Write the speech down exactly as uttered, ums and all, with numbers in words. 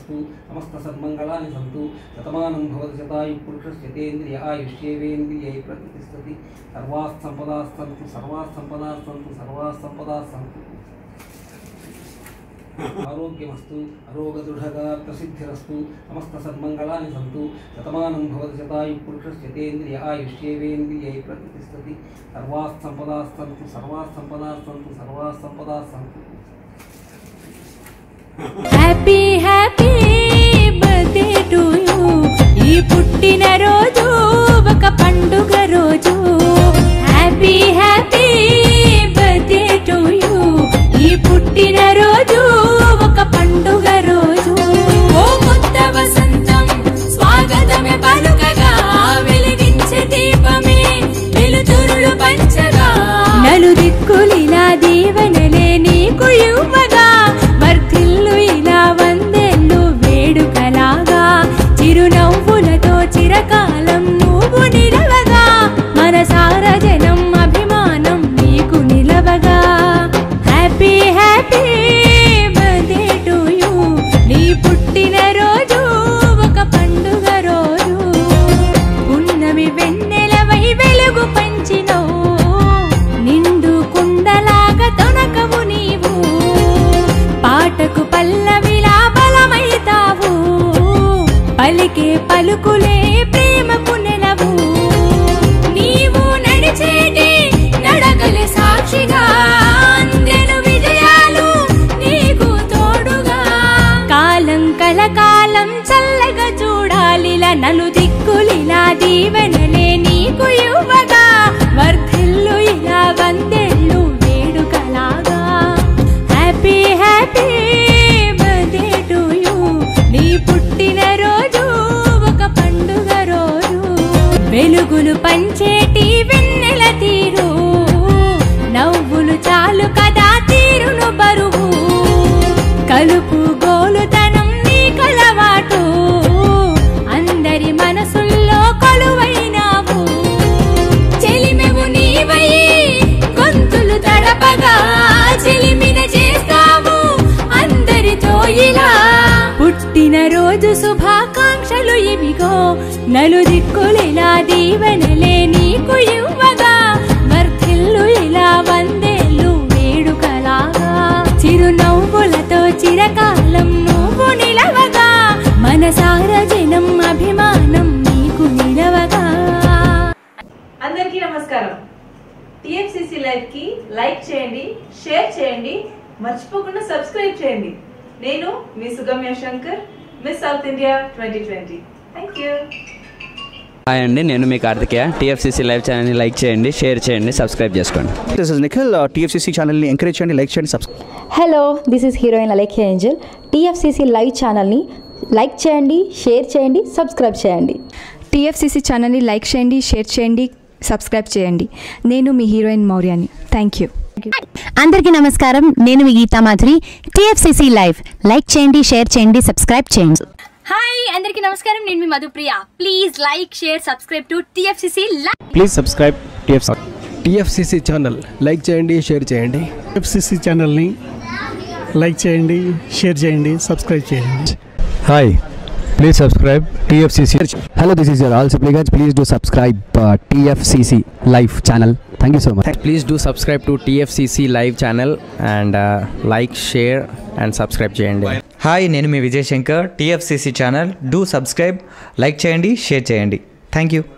सिद्धिरस्तु समस्त सन्मंगलानि सन्तु शतमानं भवति शतायुः पुरुषस्य तेन्द्रिय आयुष्येवेन्द्रिये प्रतिष्ठति सर्वाः सम्पदाः सन्तु सर्वाः सम्पदाः सन्तु सर्वाः सम्पदाः सन्तु आरोग्यमस्तु अरोगदृढगात्रसिद्धिरस्तु समस्त सन्मंगलानि सन्तु शतमानं भवति शतायुः पुरुषस्य तेन्द्रिय आयुष्येवेन्द्रिये प्रतिष्ठति सर्वाः सम्पदाः सन्तु सर्वाः सम्पदाः सन्तु सर्वाः सम्पदाः सन्तु happy happy birthday to you ఈ పుట్టిన రోజు ఒక పండుగ రోజు happy happy birthday to you ఈ పుట్టిన రోజు ఒక పండుగ రోజు ఓ కొత్త వసంతం స్వాగతమే పలుకగా వెలిగించే దీపమే వెలుతురులు పంచగా నలు దిక్కులిలా దీవెనలే నీకు ఇవ్వగా వర్ధిల్లు ఇలా వందేళ్ళు వేడుకలాగా చిరునవ్వులతో చిరకాలం నువ్వు నిలవగా మనసారా జనం అభిమానం నీకు నిలవగా happy happy birthday to you నీ పుట్టిన రోజు ఒక పండుగ రోజు ఉన్నమి వెన్నెలవై వెలుగు పంచినవు నిండు కుండలాగా తొనకవు నీవు పాటకు పల్లవిలా బలమైతావు పలికే పలుకులే ప్రేమకు నెలవు నీవు నడిచేటి నడకలే సాక్షిగా అందెను విజయాలు నీకు తోడుగా కాలం కలకాలం చల్లగా చూడాలిలా నలు దిక్కులిలా దీవెనలే నీకు ఇవ్వగా వర్ధిల్లు ఇలా వందేళ్ళు వేడుకలాగా happy happy birthday to you నీ పుట్టిన రోజు ఒక పండుగ రోజు వెలుగులు పంచేటి వెన్నెల తీరు నవ్వులు చాలు కదా తీరును బరువు కలుపు గోలుతనం నీ కలవాటు అందరి మనసుల్లో కొలువైనావు చెలిమెవు నీవై గొంతులు తడపగా చెలిమిన చేస్తావు అందరితో ఇలా పుట్టిన రోజు శుభాకాంక్షలు ఇవిగో నలు దిక్కులిలా దీవెనలే నీకు ఇవ్వగా వర్ధిల్లు ఇలా వందేళ్ళు వేడుకలాగా చిరునవ్వులతో చిరకాలం నువ్వు నిలవగా మనసారా జనం అభిమానం నీకు నిలవగా అందరికీ నమస్కారం టిఎఫ్సిసి లైవ్ కి లైక్ చేయండి షేర్ చేయండి మర్చిపోకుండా సబ్స్క్రైబ్ చేయండి నేను మీ Sugamya Shankar Miss South India twenty twenty thank you hi అండి నేను మీ కార్తికేయ టీఎఫ్సీసీ లైవ్ ఛానల్ని లైక్ చేయండి షేర్ చేయండి సబ్స్క్రైబ్ చేసుకోండి దిస్ ఇస్ నిఖిల్ టీఎఫ్సీసీ ఛానల్ని ఎంకరేజ్ చేయండి లైక్ చేయండి subscribe hello this is heroine Alekhya Angel TFCC live ఛానల్ని లైక్ చేయండి షేర్ చేయండి సబ్స్క్రైబ్ చేయండి టీఎఫ్సీసీ ఛానల్ని లైక్ చేయండి షేర్ చేయండి సబ్స్క్రైబ్ చేయండి నేను మీ హీరోయిన్ మౌర్యాని థ్యాంక్ యూ అందరికీ నమస్కారం నేను మీ Geetha Madhuri TFCC live like చేయండి షేర్ చేయండి సబ్స్క్రైబ్ చేయండి హాయ్ అందరికీ నమస్కారం నేను మీ Madhupriya please like share subscribe to TFCC live please subscribe TFC TFCC channel like చేయండి షేర్ చేయండి టీఎఫ్సీసీ ఛానల్ని లైక్ చేయండి షేర్ చేయండి సబ్స్క్రైబ్ చేయండి hi please subscribe TFCC hello this is your all సిప్లిగన్స్ please do subscribe TFCC live channel thank you so much please do subscribe to TFCC live channel and like share and subscribe చేయండి hi నేను మీ Vijay Shankar TFCC channel do subscribe like చేయండి share చేయండి thank you